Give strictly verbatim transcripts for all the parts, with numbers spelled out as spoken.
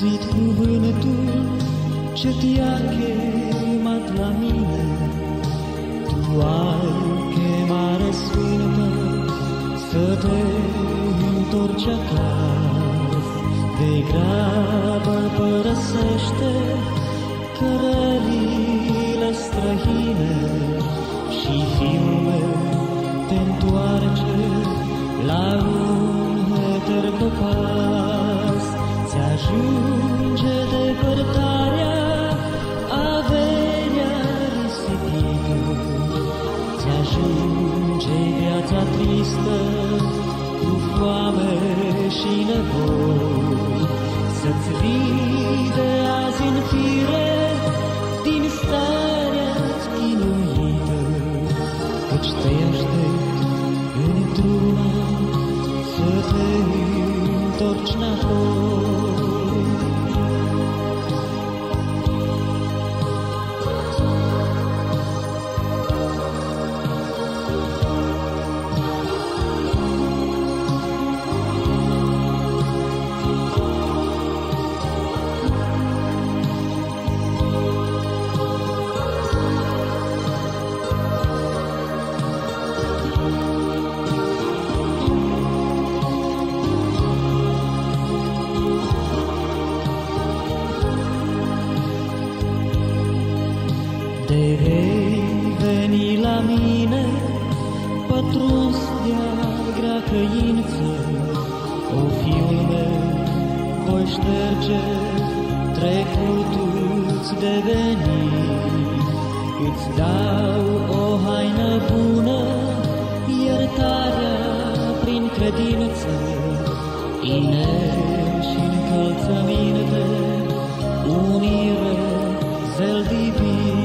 auzit cuvântul ce te-a chemat la mine. Tu ai chemare sfântă să te întorci acasă. De grabă părăsește cărările străine și fiul meu te întoarce la un eter popas. Ți-ajunge depărtarea, averea risipită, ți-ajunge viața tristă cu foame și nevoi. Să-ți vii de azi în fire din starea-ți chinuită, căci te aștept într-una să te întorci înapoi. De vei veni la mine, pătruns de-a grea căință, o fiul meu, voi șterge trecutul-ți de venit. Îți dau o haină bună, iertarea prin credință, inel și încălțăminte, unire, zel divin.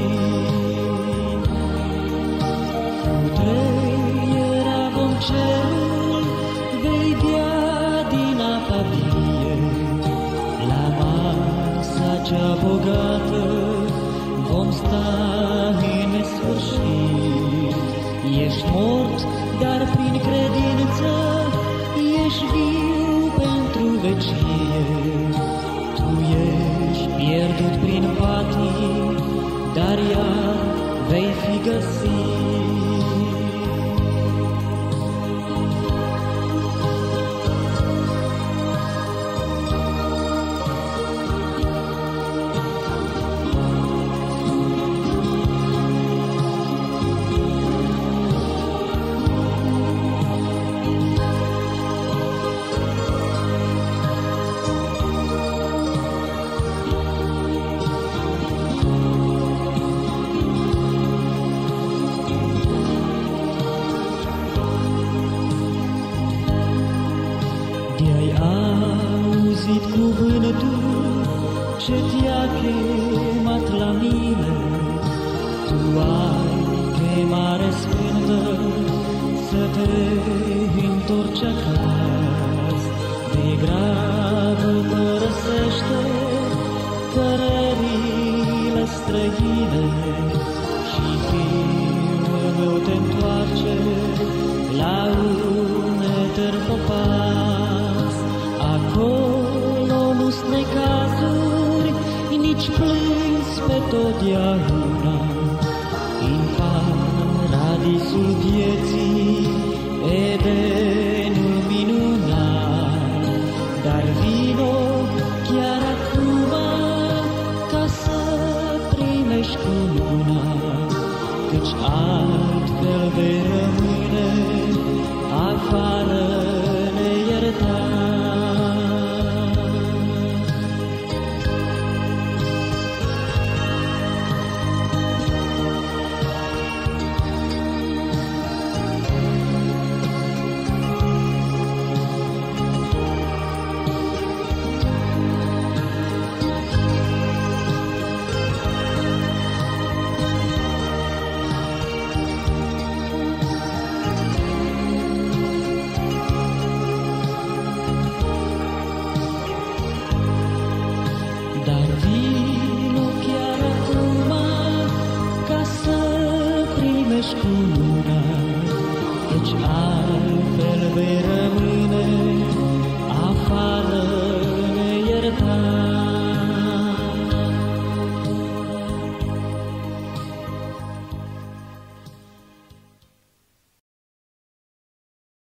Cerul vei bea din apa vie, la masa cea bogată vom sta în nesfârșit. Ești mort, dar prin credință ești viu pentru vecie. Tu ești pierdut prin patii, dar iar vei fi găsit. De-ai auzit cuvântul ce te-a chemat la mine, tu ai chemare sfântă să te întorci acasă. De grabă părăsește cărările străine și fiul meu te întoarce la un eter popas. Acolo nu-s necazuri, nici plâns pe totdeauna. În paradisul vieții, Edenul minunat. Dar vino chiar acum ca să primești cununa, căci altfel vei rămâne afară neiertat. Dar vino chiar acum ca să primești cununa, căci altfel vei rămâne afară